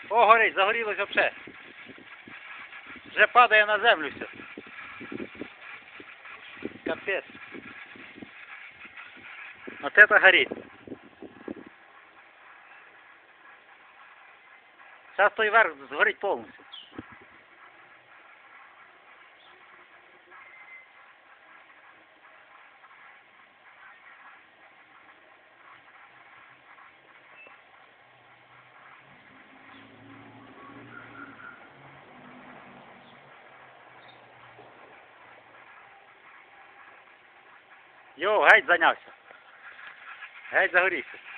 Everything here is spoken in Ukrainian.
О, горить, загорілось взагалі. Вже падає на землю все. Капець. Вот это горит. Сейчас той верх згорить повністю. Йо, геть зайнявся. Геть загорівся.